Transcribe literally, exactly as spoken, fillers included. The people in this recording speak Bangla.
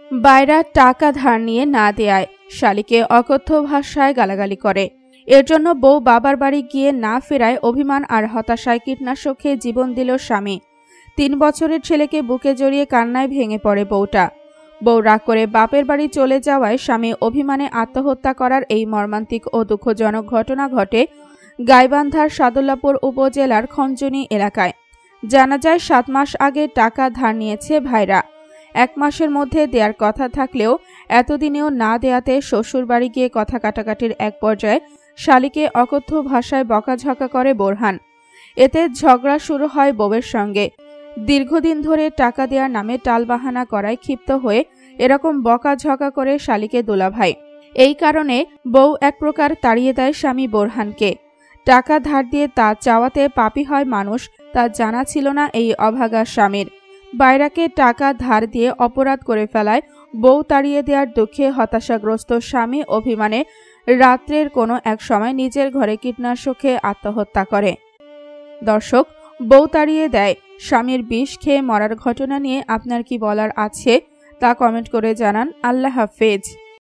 বাইরা টাকা ধার নিয়ে না দেয়ায় শালীকে অকথ্য ভাষায় গালাগালি করে। এর জন্য বউ বাবার বাড়ি গিয়ে না ফেরায় অভিমান আর হতাশায় কীটনাশক খেয়ে জীবন দিল স্বামী। তিন বছরের ছেলেকে বুকে জড়িয়ে কান্নায় ভেঙে পড়ে বউটা। বউ রাগ করে বাপের বাড়ি চলে যাওয়ায় স্বামী অভিমানে আত্মহত্যা করার এই মর্মান্তিক ও দুঃখজনক ঘটনা ঘটে গাইবান্ধার সাদুল্লাপুর উপজেলার খঞ্জনি এলাকায়। জানা যায়, সাত মাস আগে টাকা ধার নিয়েছে ভাইরা। এক মাসের মধ্যে দেওয়ার কথা থাকলেও এতদিনেও না দেয়াতে শ্বশুর বাড়ি গিয়ে কথা কাটাকাটির এক পর্যায়ে শালীকে অকথ্য ভাষায় বকাঝকা করে বোরহান। এতে ঝগড়া শুরু হয় বউয়ের সঙ্গে। দীর্ঘদিন ধরে টাকা দেওয়ার নামে টালবাহানা করায় ক্ষিপ্ত হয়ে এরকম বকাঝকা করে শালীকে দুলাভাই। এই কারণে বউ এক প্রকার তাড়িয়ে দেয় স্বামী বোরহানকে। টাকা ধার দিয়ে তা চাওয়াতে পাপী হয় মানুষ, তা জানা ছিল না এই অভাগা স্বামীর। বাইরাকে টাকা ধার দিয়ে অপরাধ করে ফেলায় বউ তাড়িয়ে দেওয়ার দুঃখে হতাশাগ্রস্ত স্বামী অভিমানে রাত্রের কোনো এক সময় নিজের ঘরে কীটনাশক খেয়ে আত্মহত্যা করে। দর্শক, বউ তাড়িয়ে দেয়, স্বামীর বিষ খেয়ে মরার ঘটনা নিয়ে আপনার কি বলার আছে তা কমেন্ট করে জানান। আল্লাহ হাফেজ।